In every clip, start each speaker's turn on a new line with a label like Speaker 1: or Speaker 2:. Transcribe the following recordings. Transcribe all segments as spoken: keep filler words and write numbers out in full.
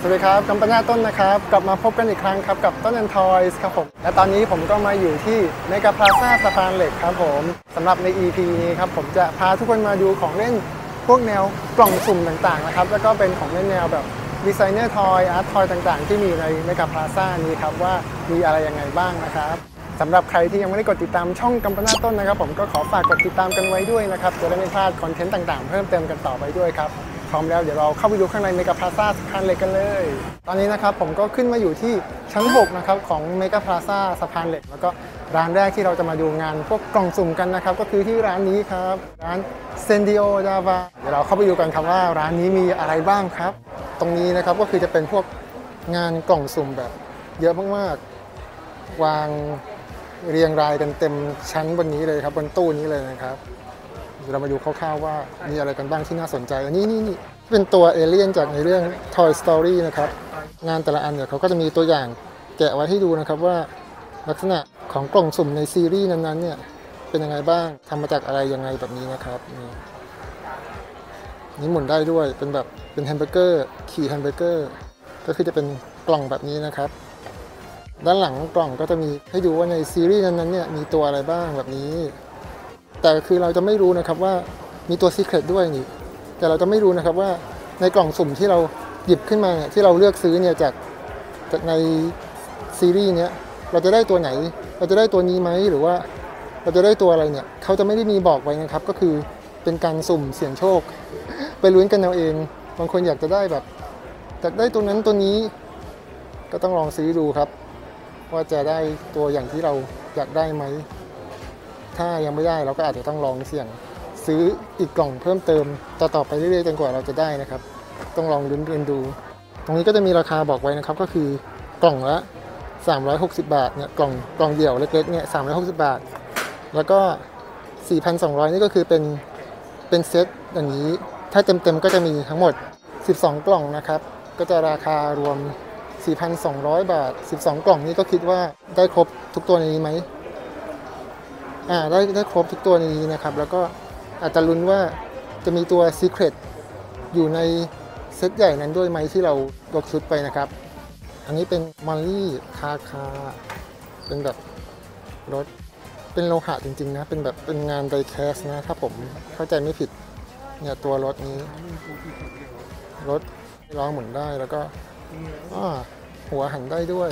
Speaker 1: วัสดีครับกัมปนาต้นนะครับกลับมาพบกันอีกครั้งครับกับต้นแอนทอยส์ครับผมและตอนนี้ผมก็มาอยู่ที่เมกาพลาซ่าสะพานเหล็กครับผมสำหรับใน อี พี นี้ครับผมจะพาทุกคนมาดูของเล่นพวกแนวกล่องสุ่มต่างๆนะครับแล้วก็เป็นของเล่นแนวแบบดีไซเนอร์ทอยอาร์ตทอยต่างๆที่มีในเมกาพลาซ่านี้ครับว่ามีอะไรยังไงบ้างนะครับสำหรับใครที่ยังไม่ได้กดติดตามช่องกัมปนาต้นนะครับผมก็ขอฝากกดติดตามกันไว้ด้วยนะครับจะได้ไม่พลาดคอนเทนต์ต่างๆเพิ่มเติมกันต่อไปด้วยครับพร้อมแล้วเดี๋ยวเราเข้าไปดูข้างในเมกาพลาซ่าสะพานเหล็กกันเลยตอนนี้นะครับผมก็ขึ้นมาอยู่ที่ชั้นหกนะครับของเมกาพลาซ่าสะพานเหล็กแล้วก็ร้านแรกที่เราจะมาดูงานพวกกล่องสุ่มกันนะครับก็คือที่ร้านนี้ครับร้านเซนดิโอดาวาเดี๋ยวเราเข้าไปดูกันครับว่าร้านนี้มีอะไรบ้างครับตรงนี้นะครับก็คือจะเป็นพวกงานกล่องสุ่มแบบเยอะมากๆวางเรียงรายกันเต็มชั้นบนนี้เลยครับบนตู้นี้เลยนะครับเรามาดูคร่าวๆว่ามีอะไรกันบ้างที่น่าสนใจอันนี้นี่นี่เป็นตัวเอเลี่ยนจากในเรื่อง Toy Story นะครับงานแต่ละอันเนี่ยเขาก็จะมีตัวอย่างแกะไว้ให้ดูนะครับว่าลักษณะของกล่องสุ่มในซีรีส์นั้นๆเนี่ยเป็นยังไงบ้างทำมาจากอะไรยังไงแบบนี้นะครับนี่นี่หมุนได้ด้วยเป็นแบบเป็นแฮมเบอร์เกอร์ขี่แฮมเบอร์เกอร์ก็คือจะเป็นกล่องแบบนี้นะครับด้านหลังกล่องก็จะมีให้ดูว่าในซีรีส์นั้นๆเนี่ยมีตัวอะไรบ้างแบบนี้แต่คือเราจะไม่รู้นะครับว่ามีตัวซีเคร็ตด้วยนี่แต่เราจะไม่รู้นะครับว่าในกล่องสุ่มที่เราหยิบขึ้นมาเนี่ยที่เราเลือกซื้อเนี่ยจากจากในซีรีส์เนี้ยเราจะได้ตัวไหนเราจะได้ตัวนี้ไหมหรือว่าเราจะได้ตัวอะไรเนี่ยเขาจะไม่ได้มีบอกไว้นะครับก็คือเป็นการสุ่มเสี่ยงโชคไปลุ้นกันเอาเองบางคนอยากจะได้แบบอยากได้ตัวนั้นตัวนี้ก็ต้องลองซื้อดูครับว่าจะได้ตัวอย่างที่เราอยากได้ไหมถ้ายังไม่ได้เราก็อาจจะต้องลองเสี่ยงซื้ออีกกล่องเพิ่มเติมต่อๆไปเรื่อยๆจนกว่าเราจะได้นะครับต้องลองลุ้นกันดูตรงนี้ก็จะมีราคาบอกไว้นะครับก็คือกล่องละสามร้อยหกสิบบาทเนี่ยกล่องกล่องเดี่ยวเล็กๆเนี่ยสามร้อยหกสิบบาทแล้วก็ สี่พันสองร้อย นี่ก็คือเป็นเป็นเซตอย่างนี้ถ้าเต็มๆก็จะมีทั้งหมดสิบสองกล่องนะครับก็จะราคารวม สี่พันสองร้อย บาทสิบสองกล่องนี้ก็คิดว่าได้ครบทุกตัวในนี้ไหมอ่าได้ได้ครบทุกตัวในนี้นะครับแล้วก็อาจจะลุ้นว่าจะมีตัว Secret อยู่ในเซตใหญ่นั้นด้วยไหมที่เรายกชุดไปนะครับอันนี้เป็นมอลลี่คาคาเป็นแบบรถเป็นโลหะจริงๆนะเป็นแบบเป็นงานไดแคสนะถ้าผมเข้าใจไม่ผิดเนี่ยตัวรถนี้รถล้อหมุนได้แล้วก็อ้อหัวหันได้ด้วย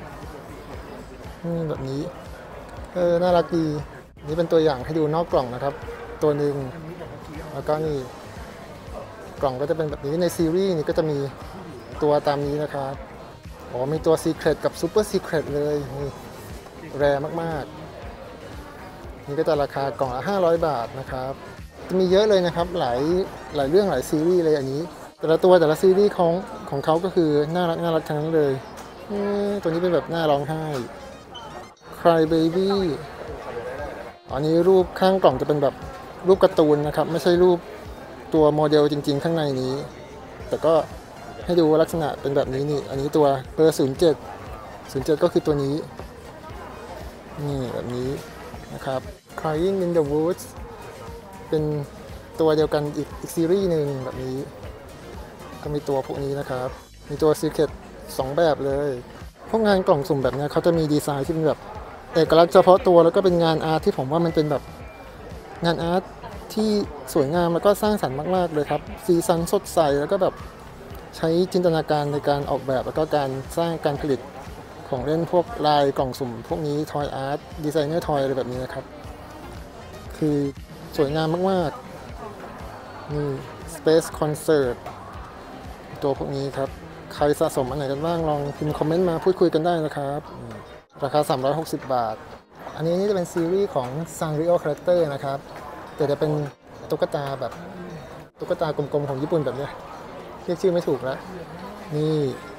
Speaker 1: นี่แบบนี้เออน่ารักดีนี่เป็นตัวอย่างให้ดูนอกกล่องนะครับตัวหนึ่งแล้วก็นี่กล่องก็จะเป็นแบบนี้ในซีรีส์นี้ก็จะมีตัวตามนี้นะครับอ๋อมีตัว Secret กับ Super Secret เลยนี่แรร์มากๆนี่ก็จะราคากล่องละห้าร้อยบาทนะครับจะมีเยอะเลยนะครับหลายหลายเรื่องหลายซีรีส์เลยอันนี้แต่ละตัวแต่ละซีรีส์ของของเขาก็คือน่ารักน่ารักทั้งนั้นเลยตัวนี้เป็นแบบน่าร้องไห้ Cry Baby อันนี้รูปข้างกล่องจะเป็นแบบรูปการ์ตูนนะครับไม่ใช่รูปตัวโมเดลจริงๆข้างในนี้แต่ก็ให้ดูลักษณะเป็นแบบนี้นี่อันนี้ตัวเบอร์ศูนย์เจ็ด ศูนย์เจ็ดก็คือตัวนี้นี่แบบนี้นะครับ Crying in the Woods เป็นตัวเดียวกันอีกอีกซีรีส์หนึ่งแบบนี้ก็มีตัวพวกนี้นะครับมีตัว Secret สองแบบเลยพวกงานกล่องสุ่มแบบนี้เขาจะมีดีไซน์ที่เป็นแบบเอกลักษณ์เฉพาะตัวแล้วก็เป็นงานอาร์ตที่ผมว่ามันเป็นแบบงานอาร์ตที่สวยงามแล้วก็สร้างสรรค์มากๆเลยครับสีสันสดใสแล้วก็แบบใช้จินตนาการในการออกแบบแล้วก็การสร้างการผลิตของเล่นพวกลายกล่องสุ่มพวกนี้ทอยอาร์ตดีไซเนอร์ทอยอะไรแบบนี้นะครับคือสวยงามมากๆนี่ Space Concert ตัวพวกนี้ครับใครสะสมอันไหนกันบ้างลองพิมพ์คอมเมนต์มาพูดคุยกันได้นะครับราคาสามร้อยหกสิบบาทอันนี้นี่จะเป็นซีรีส์ของ Sanrio Character นะครับแต่จะเป็นตุ๊กตาแบบตุ๊กตากลมๆของญี่ปุ่นแบบนี้เรียกชื่อไม่ถูกแล้วนี่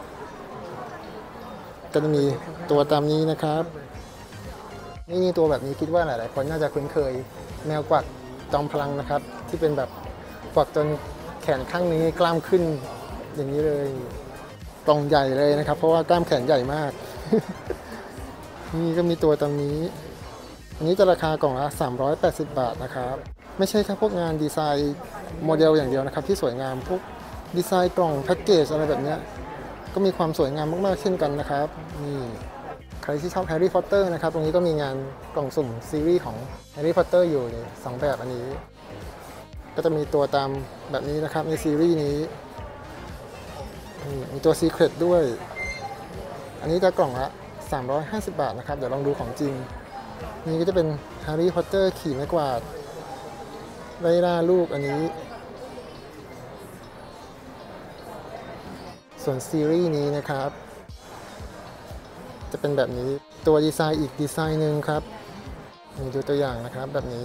Speaker 1: ก็จะมีตัวตามนี้นะครับนี่นี่ตัวแบบนี้คิดว่าหลายๆคนน่าจะคุ้นเคยแมวกวักจอมพลังนะครับที่เป็นแบบกวักจนแขนข้างนี้กล้ามขึ้นอย่างนี้เลยกล่องใหญ่เลยนะครับเพราะว่ากล้ามแขนใหญ่มาก นี่ก็มีตัวตามนี้อันนี้จะราคากล่องละสามร้อยแปดสิบบาทนะครับไม่ใช่แค่พวกงานดีไซน์โมเดลอย่างเดียวนะครับที่สวยงามพวกดีไซน์กล่องแพ็กเกจอะไรแบบนี้ก็มีความสวยงามมากๆเช่นกันนะครับนี่ใครที่ชอบแฮร์รี่พอตเตอร์นะครับตรงนี้ก็มีงานกล่องสุ่มซีรีส์ของแฮร์รี่พอตเตอร์อยู่ในสองแบบอันนี้ก็จะมีตัวตามแบบนี้นะครับในซีรีส์นี้มีตัว Secret ด้วยอันนี้จะกล่องละสามร้อยห้าสิบบาทนะครับเดี๋ยวลองดูของจริงนี่ก็จะเป็นแฮร์รี่พอตเตอร์ขี่ไม้กวาดไล่ล่าลูกอันนี้ส่วนซีรีส์นี้นะครับจะเป็นแบบนี้ตัวดีไซน์อีกดีไซน์หนึ่งครับนี่ดูตัวอย่างนะครับแบบนี้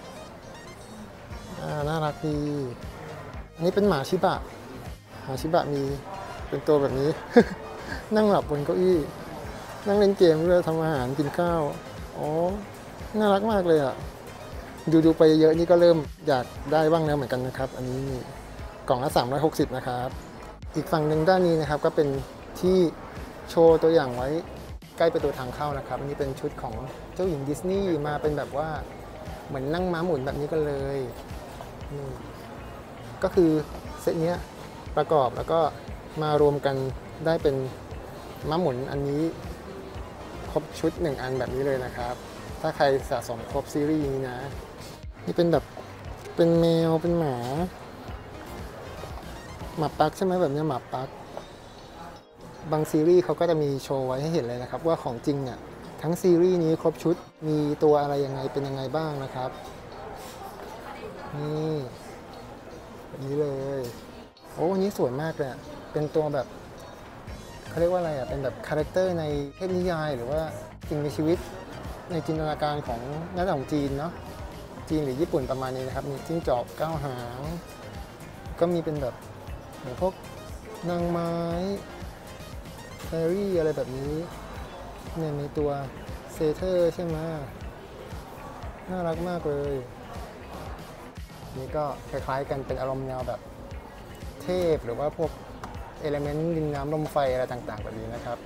Speaker 1: น่ารักดีอันนี้เป็นหมาชิบะหมาชิบะมีเป็นตัวแบบนี้ นั่งหลับบนเก้าอี้นั่งเล่นเกมด้วยทำอาหารกินข้าวอ๋อน่ารักมากเลยอ่ะดูดูไปเยอะนี่ก็เริ่มอยากได้บ้างแล้วเหมือนกันนะครับอันนี้กล่องละสามร้อยหกสิบนะครับอีกฝั่งหนึ่งด้านนี้นะครับก็เป็นที่โชว์ตัวอย่างไว้ใกล้ประตูทางเข้านะครับอันนี้เป็นชุดของเจ้าหญิงดิสนีย์มาเป็นแบบว่าเหมือนนั่งม้าหมุนแบบนี้กันเลยก็คือเซตนี้ประกอบแล้วก็มารวมกันได้เป็นม้าหมุนอันนี้ครบชุดหนึ่งอันแบบนี้เลยนะครับถ้าใครสะสมครบซีรีส์นี้นะนี่เป็นแบบเป็นแมวเป็นหมาหมาปักใช่ไหมแบบนี้หมาปักบางซีรีส์เขาก็จะมีโชว์ไว้ให้เห็นเลยนะครับว่าของจริงเนี่ยทั้งซีรีส์นี้ครบชุดมีตัวอะไรยังไงเป็นยังไงบ้างนะครับนี่แบบนี้เลยโอ้อันนี้สวยมากเลยเป็นตัวแบบเขาเรียกว่าอะไรอ่ะเป็นแบบคาแรคเตอร์ในเทพนิยายหรือว่าสิ่งมีชีวิตในจินตนาการของนักของจีนเนาะจีนหรือญี่ปุ่นประมาณนี้นะครับมีจิ้งจอกเก้าหางก็มีเป็นแบบเหมือนพวกนางไม้แฟรี่อะไรแบบนี้เนี่ยมีตัวเซเทอร์ใช่ไหมน่ารักมากเลยนี่ก็คล้ายๆกันเป็นอารมณ์แนวแบบเทพหรือว่าพวกเอลิเมนต์ดินน้ำลมไฟอะไรต่างๆแบบนี้นะครับ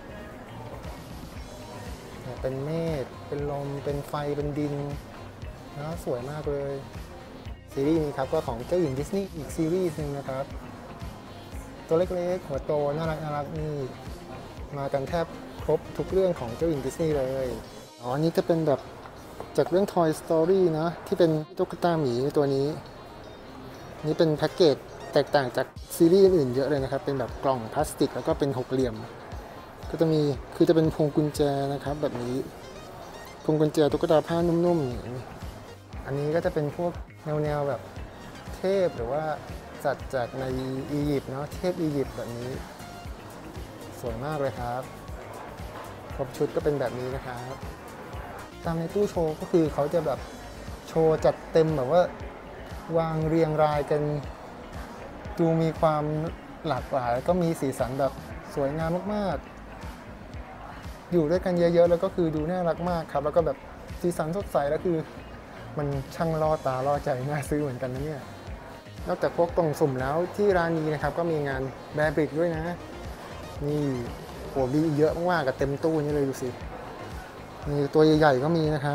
Speaker 1: เป็นเมฆเป็นลมเป็นไฟเป็นดินนะสวยมากเลยซีรีส์นี้ครับก็ของเจ้าหญิงดิสนีย์อีกซีรีส์หนึ่งนะครับตัวเล็กๆหัวโตน่ารักน่ารักนี่มากันแทบครบทุกเรื่องของเจ้าหญิงดิสนีย์เลยอ๋ออันนี้จะเป็นแบบจากเรื่อง Toy Story นะที่เป็นตุ๊กตาหมีตัวนี้นี่เป็นแพ็กเกจแตกต่างจากซีรีส์อื่นๆเยอะเลยนะครับเป็นแบบกล่องพลาสติกแล้วก็เป็นหกเหลี่ยมก็จะมีคือจะเป็นพวงกุญแจนะครับแบบนี้พวงกุญแจตุ๊กตาผ้านุ่มๆอันนี้ก็จะเป็นพวกแนวๆแบบเทพหรือว่าจัดจากในอียิปต์เนาะเทพอียิปต์แบบนี้สวยมากเลยครับครบชุดก็เป็นแบบนี้นะครับตามในตู้โชว์ก็คือเขาจะแบบโชว์จัดเต็มแบบว่าวางเรียงรายกันดูมีความหลากหลายแล้วก็มีสีสันแบบสวยงามมากๆอยู่ด้วยกันเยอะๆแล้วก็คือดูน่ารักมากครับแล้วก็แบบสีสันสดใสแล้วคือมันช่างล่อตาล่อใจน่าซื้อเหมือนกันนะเนี่ยนอกจากพวกกล่องสุ่มแล้วที่ร้านนี้นะครับก็มีงานแบร์บริกด้วยนะนี่โหมีเยอะมากๆกับเต็มตู้นี่เลยดูสิมีตัวใหญ่ๆก็มีนะครับ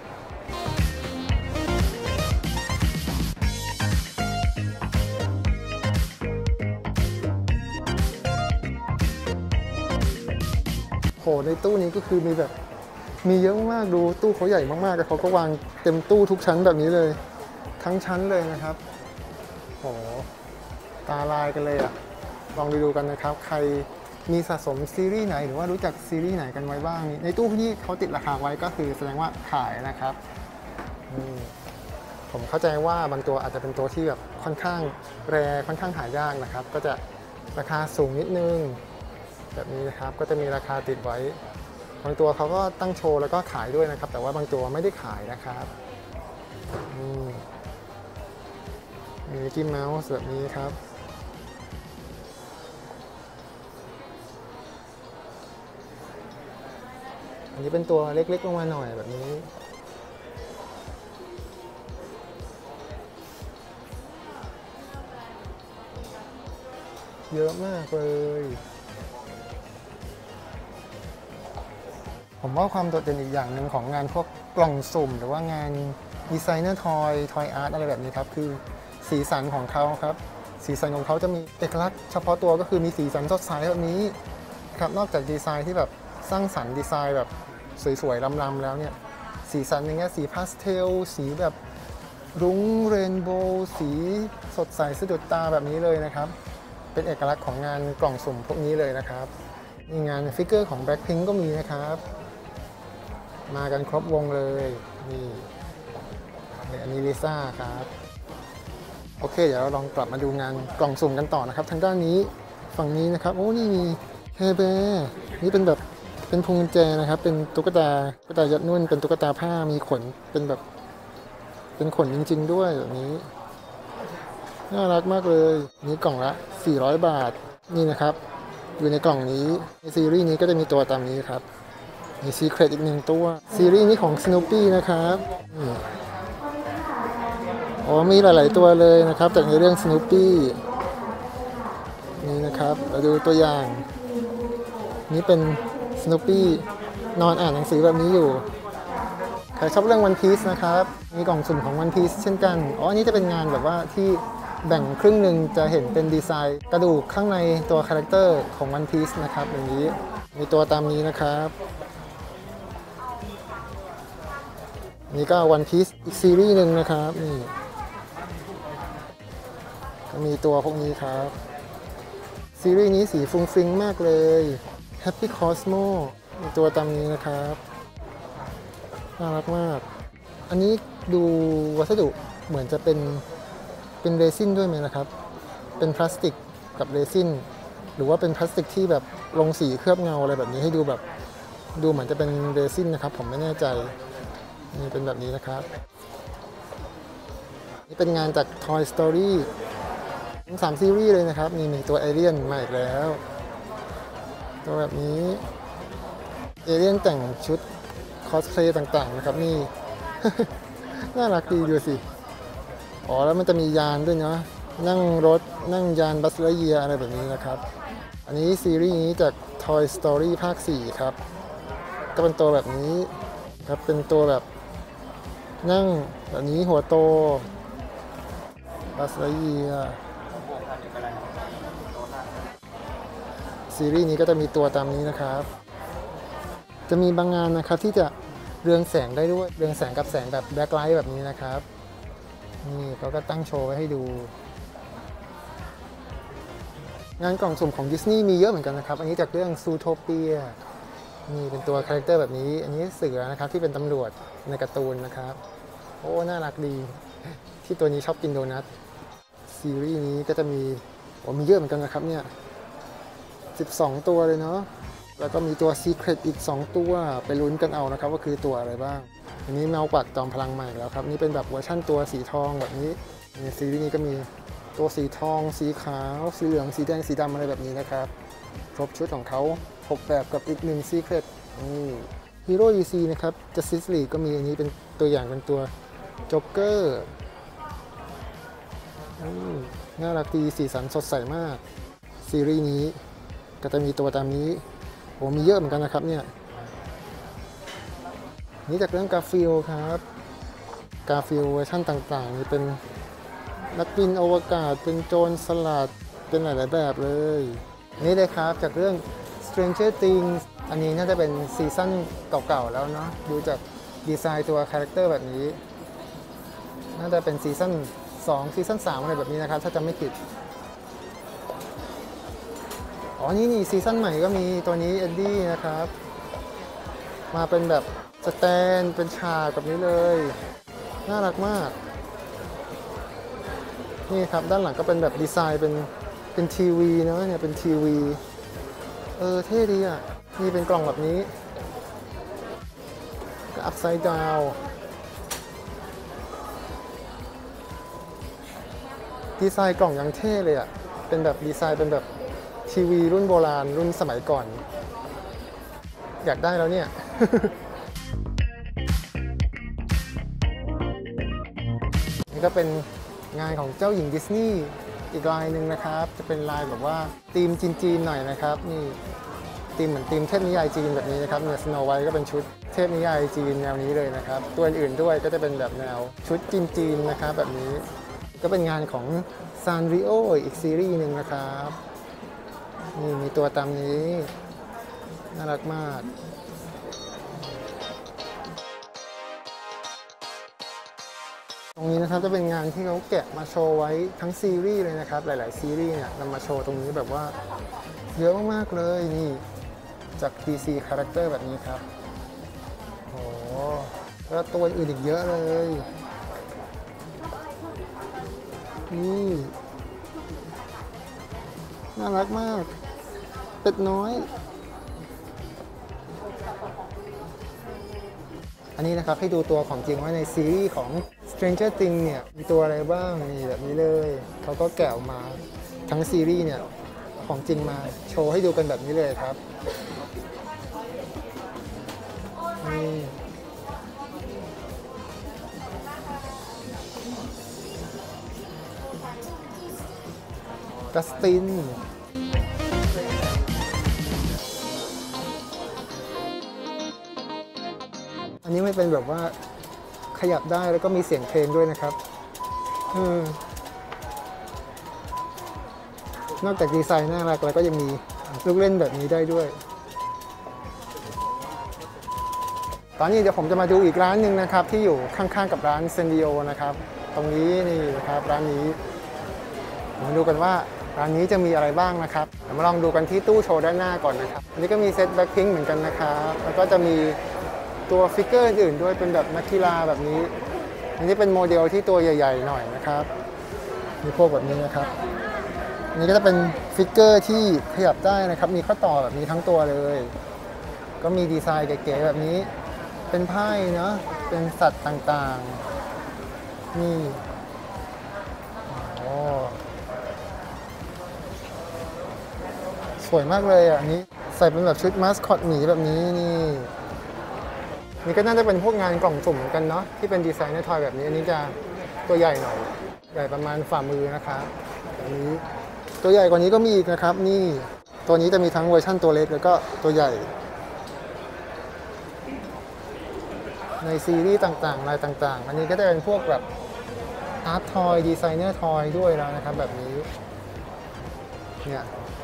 Speaker 1: โหในตู้นี้ก็คือมีแบบมีเยอะมากดูตู้เขาใหญ่มากๆแต่เขาก็วางเต็มตู้ทุกชั้นแบบนี้เลยทั้งชั้นเลยนะครับโหตาลายกันเลยอ่ะลองไปดูกันนะครับใครมีสะสมซีรีส์ไหนหรือว่ารู้จักซีรีส์ไหนกันไว้บ้างในตู้ที่เขาติดราคาไว้ก็คือแสดงว่าขายนะครับผมเข้าใจว่าบางตัวอาจจะเป็นตัวที่แบบค่อนข้างแรร์ค่อนข้างหายากนะครับก็จะราคาสูงนิดนึงแบบนี้นะครับก็จะมีราคาติดไว้บางตัวเขาก็ตั้งโชว์แล้วก็ขายด้วยนะครับแต่ว่าบางตัวไม่ได้ขายนะครับมีมิกกี้เมาส์แบบนี้ครับอันนี้เป็นตัวเล็กๆลงมาหน่อยแบบนี้เยอะมากเลยผมว่าความโดดเด่นอีกอย่างหนึ่งของงานพวกกล่องสุ่มหรือว่างานดีไซเนอร์ทอยทอยอาร์ตอะไรแบบนี้ครับคือสีสันของเขาครับสสีสันของเขาจะมีเอกลักษณ์เฉพาะตัวก็คือมีสีสันสดใสแบบนี้ครับนอกจากดีไซน์ที่แบบสร้างสรรค์ดีไซน์แบบสวยๆล้ำๆแล้วเนี่ยสีสันอย่างเงี้ยสีพาสเทลสีแบบรุ้งเรนโบว์สีสดใสสะดุดตาแบบนี้เลยนะครับเป็นเอกลักษณ์ของงานกล่องสุ่มพวกนี้เลยนะครับมีงานฟิกเกอร์ของ Blackpink ก็มีนะครับมากันครบวงเลยนี่อันนี้ลิซ่าครับโอเคเดี๋ยวเราลองกลับมาดูงานกล่องสุ่มกันต่อนะครับทางด้านนี้ฝั่งนี้นะครับโอ้นี่มีแฮร์แบร์นี่เป็นแบบเป็นพวงกุญแจนะครับเป็นตุ๊กตาตุ๊กตายัดนุ่นเป็นตุ๊กตาผ้ามีขนเป็นแบบเป็นขนจริงๆด้วยแบบนี้น่ารักมากเลยนี่กล่องละสี่ร้อยบาทนี่นะครับอยู่ในกล่องนี้ในซีรีส์นี้ก็จะมีตัวตามนี้ครับมีซีเครตอีกหนึ่งตัวซีรีส์นี้ของ Snoopy นะครับอ๋อมีหลายๆตัวเลยนะครับจากในเรื่อง Snoopy นี่นะครับเราดูตัวอย่างนี่เป็น Snoopy นอนอ่านหนังสือแบบนี้อยู่ใครชอบเรื่อง One Piece นะครับมีกล่องสุ่มของ One Piece เช่นกันอ๋ออันนี้จะเป็นงานแบบว่าที่แบ่งครึ่งหนึ่งจะเห็นเป็นดีไซน์กระดูกข้างในตัวคาแรคเตอร์ของ One Piece นะครับอย่างนี้มีตัวตามนี้นะครับนี่ก็ One Piece อีกซีรีส์หนึ่งนะครับนี่ก็มีตัวพวกนี้ครับซีรีส์นี้สีฟุ้งฟิ้งมากเลย Happy Cosmo มีตัวตามนี้นะครับน่ารักมากอันนี้ดูวัสดุเหมือนจะเป็นเป็นเรซินด้วยไหมนะครับเป็นพลาสติกกับเรซินหรือว่าเป็นพลาสติกที่แบบลงสีเคลือบเงาอะไรแบบนี้ให้ดูแบบดูเหมือนจะเป็นเรซินนะครับผมไม่แน่ใจนี่เป็นแบบนี้นะครับนี่เป็นงานจาก Toy Story ทั้งสามซีรีส์เลยนะครับมีมีตัวเอเลี่ยนมาอีกแล้วตัวแบบนี้เอเลี่ยนแต่งชุดคอสเพลย์ต่างๆนะครับนี่ น่ารักดีดูสิอ๋อแล้วมันจะมียานด้วยเนาะนั่งรถนั่งยานบัสไลเยียอะไรแบบนี้นะครับอันนี้ซีรีส์นี้จาก Toy Story ภาคสี่ครับก็เป็นตัวแบบนี้ครับเป็นตัวแบบนั่งแบบนี้หัวโตบัสไลเยียซีรีส์นี้ก็จะมีตัวตามนี้นะครับจะมีบางงานนะครับที่จะเรืองแสงได้ด้วยเรืองแสงกับแสงแบบแบ็คไลท์แบบนี้นะครับนี่เขาก็ตั้งโชว์ไว้ให้ดูงานกล่องสุ่มของดิสนีย์มีเยอะเหมือนกันนะครับอันนี้จากเรื่องซูโทเปียนี่เป็นตัวคาแรคเตอร์แบบนี้อันนี้เสือนะครับที่เป็นตำรวจในการ์ตูนนะครับโอ้น่ารักดีที่ตัวนี้ชอบกินโดนัทซีรีส์นี้ก็จะมีโอ้มีเยอะเหมือนกันนะครับเนี่ยสิบสองตัวเลยเนาะแล้วก็มีตัว Secret อีกสองตัวไปลุ้นกันเอานะครับว่าคือตัวอะไรบ้างอันนี้แมวปักจอมพลังใหม่แล้วครับนี่เป็นแบบเวอร์ชั่นตัวสีทองแบบนี้ในซีรีส์นี้ก็มีตัวสีทองสีขาวสีเหลืองสีแดงสีดำอะไรแบบนี้นะครับครบชุดของเขาหกแบบกับอีกหนึ่ง Secret นี่ฮีโร่ ดี ซี นะครับ Justice League ก็มีอันนี้เป็นตัวอย่างเป็นตัวโจ๊กเกอร์น่ารักดีสีสันสดใสมากซีรีส์นี้ก็จะมีตัวตามนี้โอ้มีเยอะเหมือนกันนะครับเนี่ยนี่จากเรื่องกาฟิลครับกาฟิลเวอร์ชั่นต่างๆนี่เป็นนักบินอวกาศเป็นโจรสลัดเป็นหลายๆแบบเลยนี่เลยครับจากเรื่อง Stranger Things อันนี้น่าจะเป็นซีซั่นเก่าๆแล้วเนาะดูจากดีไซน์ตัวคาแรคเตอร์แบบนี้น่าจะเป็นซีซั่นสองซีซั่นสามอะไรแบบนี้นะครับถ้าจำไม่ผิดอ๋อนี่นี่ซีซั่นใหม่ก็มีตัวนี้เอ็ดดี้นะครับมาเป็นแบบสแตนเป็นฉากแบบนี้เลยน่ารักมากนี่ครับด้านหลังก็เป็นแบบดีไซน์เป็นเป็นทีวีนะเนี่ยเป็นทีวีเออเท่ดีอ่ะนี่เป็นกล่องแบบนี้ก็อัพไซด์ดาวดีไซน์กล่องยังเท่เลยอ่ะเป็นแบบดีไซน์เป็นแบบทีวีรุ่นโบราณรุ่นสมัยก่อนอยากได้แล้วเนี่ย นี่ก็เป็นงานของเจ้าหญิงดิสนีย์อีกลายหนึ่งนะครับจะเป็นลายแบบว่าธีมจีนๆหน่อยนะครับนี่ธีมเหมือนธีมเทพนิยายจีนแบบนี้นะครับเนี่ยสโนไวท์ก็เป็นชุดเทพนิยายจีนแนวนี้เลยนะครับตัวอื่นๆด้วยก็จะเป็นแบบแนวชุดจีนๆนะครับแบบนี้ก็ก็เป็นงานของซานริโออีกซีรีส์หนึ่งนะครับนี่มีตัวตามนี้น่ารักมากตรงนี้นะครับจะเป็นงานที่เขาแกะมาโชว์ไว้ทั้งซีรีส์เลยนะครับหลายๆซีรีส์เนี่ยนำมาโชว์ตรงนี้แบบว่าเยอะมากๆเลยนี่จาก ดี ซี Character แบบนี้ครับโอ้แล้วตัวอื่นอีกเยอะเลยนี่น่ารักมากเป็ดน้อยอันนี้นะครับให้ดูตัวของจริงว่าในซีรีส์ของ Stranger Things เนี่ยมีตัวอะไรบ้างนี่แบบนี้เลยเขาก็แกะออกมาทั้งซีรีส์เนี่ยของจริงมาโชว์ให้ดูกันแบบนี้เลยครับนี่กัสตินอันนี้ไม่เป็นแบบว่าขยับได้แล้วก็มีเสียงเพลงด้วยนะครับอนอกจากดีไซน์น่ารักแล้วก็ยังมีลูกเล่นแบบนี้ได้ด้วยตอนนี้เดี๋ยวผมจะมาดูอีกร้านหนึ่งนะครับที่อยู่ข้างๆกับร้านเซนดิโอนะครับตรงนี้นี่นะครับร้านนี้มาดูกันว่าร้านนี้จะมีอะไรบ้างนะครับเดี๋ยวมาลองดูกันที่ตู้โชว์ด้านหน้าก่อนนะครับอันนี้ก็มีเซตแบ็คพิงค์เหมือนกันนะครับแล้วก็จะมีตัวฟิกเกอร์อื่นด้วยเป็นแบบนักกีฬาแบบนี้อันนี้เป็นโมเดลที่ตัวใหญ่ๆหน่อยนะครับมีพวกแบบนี้นะครับอันนี้ก็จะเป็นฟิกเกอร์ที่ขยับได้นะครับมีข้อต่อแบบนี้ทั้งตัวเลยก็มีดีไซน์เก๋ๆแบบนี้เป็นไพ่เนาะเป็นสัตว์ต่างๆนี่โอ้สวยมากเลยอ่ะอันนี้ใส่เป็นแบบชุดมาสคอตหมีแบบนี้นี่นี่ก็น่าจะเป็นพวกงานกล่องสุ่มเหมือนกันเนาะที่เป็นดีไซน์ในทอยแบบนี้อันนี้จะตัวใหญ่หน่อยใหญ่ประมาณฝ่ามือนะครับอันนี้ตัวใหญ่กว่านี้ก็มีอีกนะครับนี่ตัวนี้จะมีทั้งเวอร์ชั่นตัวเล็กแล้วก็ตัวใหญ่ในซีรีส์ต่างๆลายต่างๆอันนี้ก็จะเป็นพวกแบบอาร์ตทอยดีไซเนอร์ทอยด้วยแล้วนะครับแบบนี้เนี่ย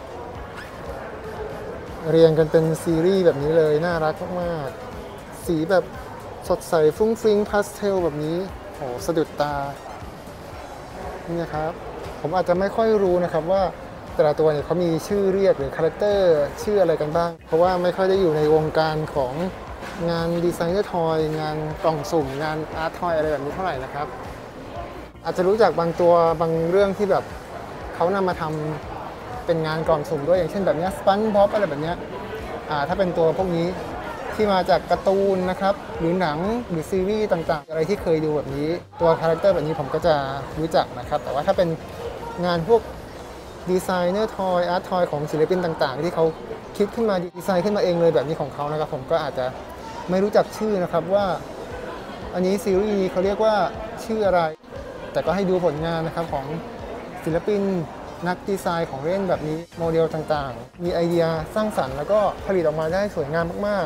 Speaker 1: เรียงกันเป็นซีรีส์แบบนี้เลยน่ารักมากๆสีแบบสดใสฟุ้งฟิ้งพาสเทลแบบนี้โอ้สะดุดตานี่นะครับผมอาจจะไม่ค่อยรู้นะครับว่าแต่ละตัวเนี่ยเขามีชื่อเรียกหรือคาแรคเตอร์ชื่ออะไรกันบ้างเพราะว่าไม่ค่อยได้อยู่ในวงการของงานดีไซเนอร์ทอยงานกล่องสุ่มงานอาร์ตทอยอะไรแบบนี้เท่าไหร่นะครับอาจจะรู้จักบางตัวบางเรื่องที่แบบเขานำมาทำเป็นงานกล่องสุ่มด้วยอย่างเช่นแบบนี้สปันบ๊อบอะไรแบบนี้ถ้าเป็นตัวพวกนี้ที่มาจากการ์ตูนนะครับหรือหนังหรือซีรีส์ต่างๆอะไรที่เคยดูแบบนี้ตัวคาแรคเตอร์แบบนี้ผมก็จะรู้จักนะครับแต่ว่าถ้าเป็นงานพวกดีไซเนอร์ทอยอาร์ตทอยของศิลปินต่างๆที่เขาคิดขึ้นมาดีไซน์ขึ้นมาเองเลยแบบนี้ของเขานะครับผมก็อาจจะไม่รู้จักชื่อนะครับว่าอันนี้ซีรีส์เขาเรียกว่าชื่ออะไรแต่ก็ให้ดูผลงานนะครับของศิลปินนักดีไซน์ของเล่นแบบนี้โมเดลต่างๆมีไอเดียสร้างสรรค์แล้วก็ผลิตออกมาได้สวยงามมาก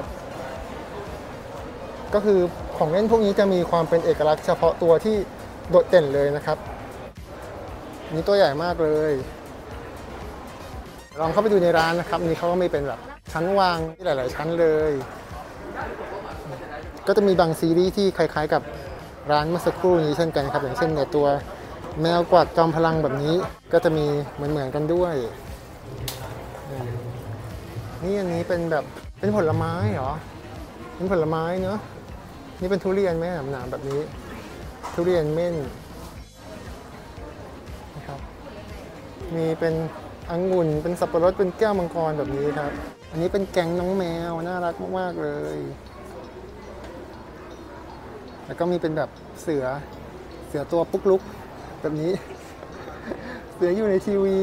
Speaker 1: ๆก็คือของเล่นพวกนี้จะมีความเป็นเอกลักษณ์เฉพาะตัวที่โดดเด่นเลยนะครับนี่ตัวใหญ่มากเลยลองเข้าไปดูในร้านนะครับนี่เขาก็มีเป็นแบบชั้นวางที่หลายๆชั้นเลยก็จะมีบางซีรีส์ที่คล้ายๆกับร้านเมื่อสักครู่นี้เช่นกันครับอย่างเช่นเนี่ยตัวแมวกวักจอมพลังแบบนี้ก็จะมีเหมือนๆกันด้วยนี่อันนี้เป็นแบบเป็นผลไม้เหรอเป็นผลไม้เนอะนี่เป็นทุเรียนไหมหนาๆแบบนี้ทุเรียนเม่นนะครับมีเป็นองุ่นเป็นสับปะรดเป็นแก้วมังกรแบบนี้ครับอันนี้เป็นแก๊งน้องแมวน่ารักมากๆเลยแล้วก็มีเป็นแบบเสือเสือตัวปุ๊กลุกแบบนี้เสืออยู่ในทีวี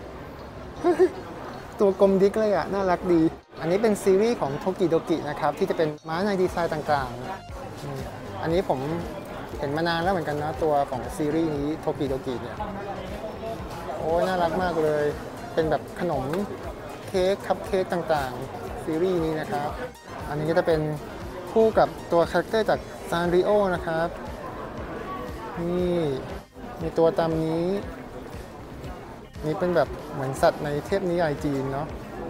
Speaker 1: ตัวกลมดิ๊กเลยอ่ะน่ารักดีอันนี้เป็นซีรีส์ของโทกิโดกินะครับที่จะเป็นม้าในดีไซน์ต่างๆอันนี้ผมเห็นมานานแล้วเหมือนกันนะตัวของซีรีส์นี้โทกิโดกิเนี่ยโอ้ยน่ารักมากเลยเป็นแบบขนมเค้กคัพเค้กต่างๆซีรีส์นี้นะครับอันนี้ก็จะเป็นคู่กับตัวคาแรคเตอร์จากซานริโอนะครับนี่มีตัวตามนี้นี่เป็นแบบเหมือนสัตว์ในเทพนิยายจีนเนาะ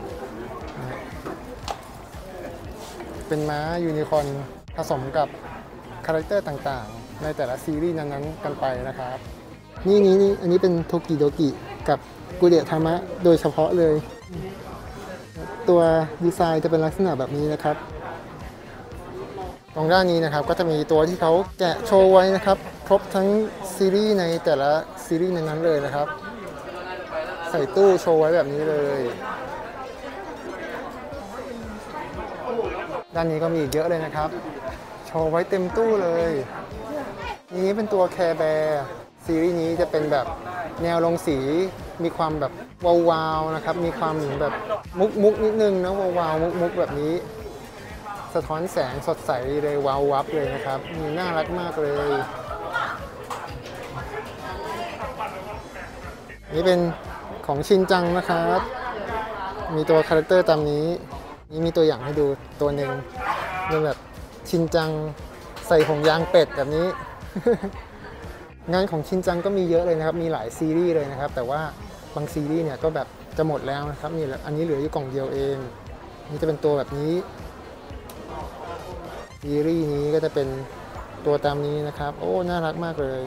Speaker 1: เป็นม้ายูนิคอร์นผสมกับคาแรคเตอร์ต่างๆในแต่ละซีรีส์นั้นๆกันไปนะครับนี่นี่นี่อันนี้เป็นโทกิโดกิกับกุเดะทามะโดยเฉพาะเลยตัวดีไซน์จะเป็นลักษณะแบบนี้นะครับตรงด้านนี้นะครับก็จะมีตัวที่เขาแกะโชว์ไว้นะครับครบทั้งซีรีส์ในแต่ละซีรีส์นั้นๆเลยนะครับใส่ตู้โชว์ไว้แบบนี้เลยด้านนี้ก็มีอีกเยอะเลยนะครับโชว์ไว้เต็มตู้เลยนี้เป็นตัวแคร์แบร์ซีรีส์นี้จะเป็นแบบแนวลงสีมีความแบบวาวๆนะครับมีความเหมือนแบบมุกมุกนิดนึงนะวาวๆมุกมุกแบบนี้สะท้อนแสงสดใสเลยวาววับเลยนะครับมีน่ารักมากเลยนี่เป็นของชินจังนะครับมีตัวคาแรคเตอร์ตามนี้นี่มีตัวอย่างให้ดูตัวหนึ่งเป็นแบบชินจังใส่ห่วงยางเป็ดแบบนี้ งานของชินจังก็มีเยอะเลยนะครับมีหลายซีรีส์เลยนะครับแต่ว่าบางซีรีส์เนี่ยก็แบบจะหมดแล้วนะครับนี่อันนี้เหลืออยู่กล่องเดียวเองนี่จะเป็นตัวแบบนี้ซีรีส์นี้ก็จะเป็นตัวตามนี้นะครับโอ้น่ารักมากเลย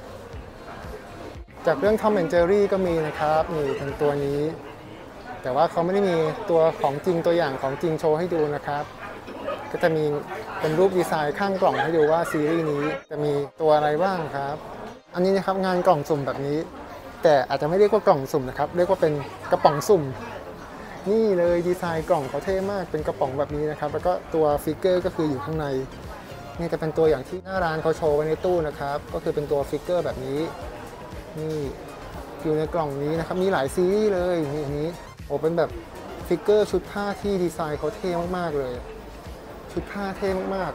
Speaker 1: จากเรื่อง Tom and Jerry ก็มีนะครับนี่เป็นตัวนี้แต่ว่าเขาไม่ได้มีตัวของจริงตัวอย่างของจริงโชว์ให้ดูนะครับก็จะมีเป็นรูปดีไซน์ข้างกล่องให้ดูว่าซีรีส์นี้จะมีตัวอะไรบ้างครับอันนี้นะครับงานกล่องสุ่มแบบนี้แต่อาจจะไม่เรียกว่ากล่องสุ่มนะครับเรียกว่าเป็นกระป๋องสุ่มนี่เลยดีไซน์กล่องเขาเท่มากเป็นกระป๋องแบบนี้นะครับแล้วก็ตัวฟิกเกอร์ก็คืออยู่ข้างในนี่จะเป็นตัวอย่างที่หน้าร้านเขาโชว์ไว้ในตู้นะครับก็คือเป็นตัวฟิกเกอร์แบบนี้นี่อยู่ในกล่องนี้นะครับมีหลายซีรีส์เลยนี่อันนี้โอ้เป็นแบบฟิกเกอร์ชุดผ้าที่ดีไซน์เขาเท่มากๆเลยชุดผ้าเท่มาก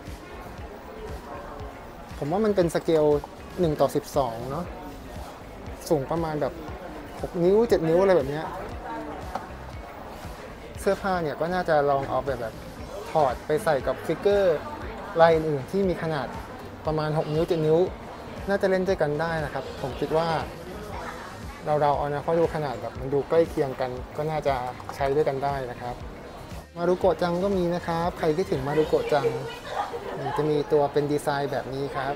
Speaker 1: ๆผมว่ามันเป็นสเกลหนึ่งต่อสิบสองเนาะสูงประมาณแบบหกนิ้วเจ็ดนิ้วอะไรแบบนี้เสื้อผ้าเนี่ยก็น่าจะลองเอาแบบแบบถอดไปใส่กับฟิกเกอร์ลายอื่นที่มีขนาดประมาณหกนิ้วเจ็ดนิ้วน่าจะเล่นด้วยกันได้นะครับผมคิดว่าเราเราเอานะเพราะดูขนาดแบบมันดูใกล้เคียงกันก็น่าจะใช้ด้วยกันได้นะครับมารุโกะจังก็มีนะครับใครคิดถึงมารุโกะจังจะมีตัวเป็นดีไซน์แบบนี้ครับ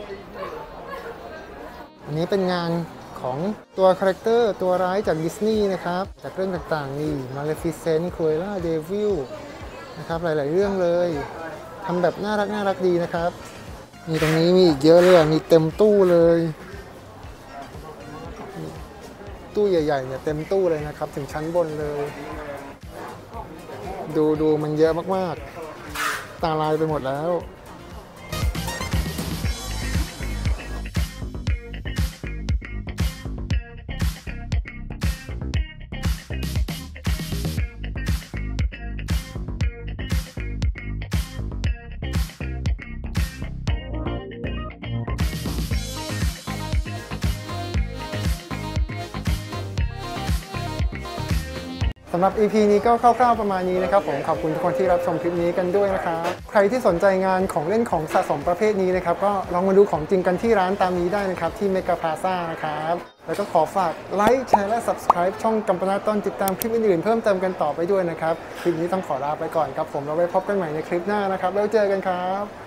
Speaker 1: อันนี้เป็นงานของตัวคาแรคเตอร์ตัวร้ายจากดิสนีย์นะครับจากเรื่องต่างๆนี่ Maleficent Cruella de Vil นะครับหลายๆเรื่องเลยทำแบบน่ารักน่ารักดีนะครับมีตรงนี้มีอีกเยอะเลยมีเต็มตู้เลยตู้ใหญ่ๆเนี่ยเต็มตู้เลยนะครับถึงชั้นบนเลยดูดูมันเยอะมากๆตาลายไปหมดแล้วสำหรับ อี พี นี้ก็คร่าวๆประมาณนี้นะครับผมขอบคุณทุกคนที่รับชมคลิปนี้กันด้วยนะครับใครที่สนใจงานของเล่นของสะสมประเภทนี้นะครับก็ลองมาดูของจริงกันที่ร้านตามนี้ได้นะครับที่เมกาพลาซ่านะครับแล้วก็ขอฝากไลค์แชร์และ Subscribe ช่องกัมปนาทต้นติดตามคลิปอื่นๆเพิ่มเติมกันต่อไปด้วยนะครับคลิปนี้ต้องขอลาไปก่อนครับผมเราไว้พบกันใหม่ในคลิปหน้านะครับแล้วเจอกันครับ